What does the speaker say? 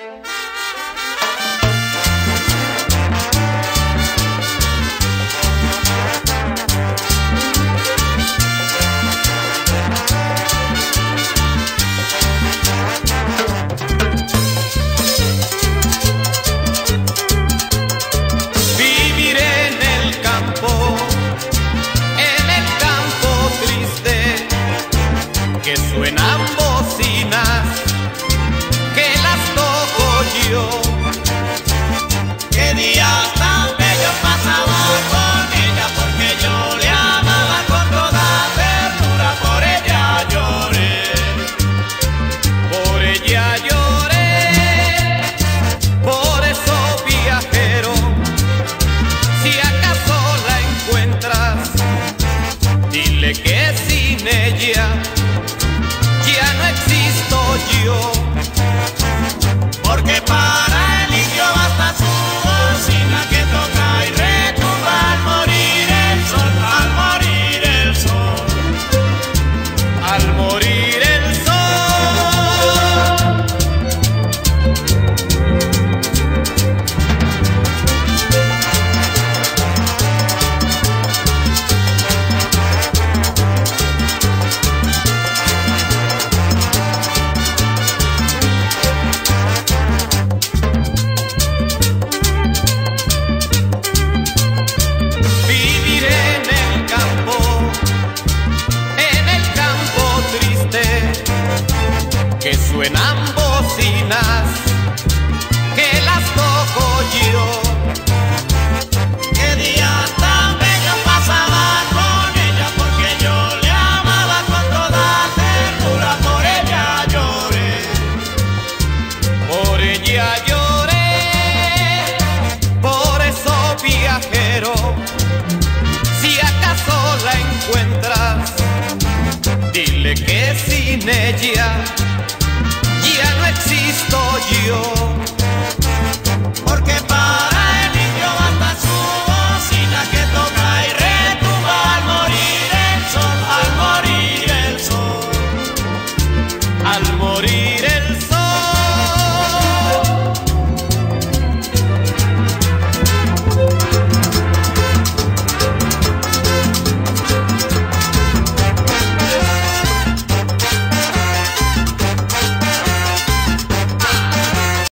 Que suenan bocinas, que las toco yo. Qué días tan bellos pasaba con ella, porque yo le amaba con toda ternura. Por ella lloré, por ella lloré, por eso viajero. Si acaso la encuentras, dile que sin ella ya no existo yo, porque para el indio basta su bocina que toca y retumba al morir el sol, al morir el sol, al morir el sol. Que suenan bocinas, que las toco yo. Qué días tan bellos pasaba con ella, porque yo le amaba con toda ternura. Por ella lloré, por ella lloré, por eso viajero. Si acaso la encuentras, dile que sin ella ya no existo yo, porque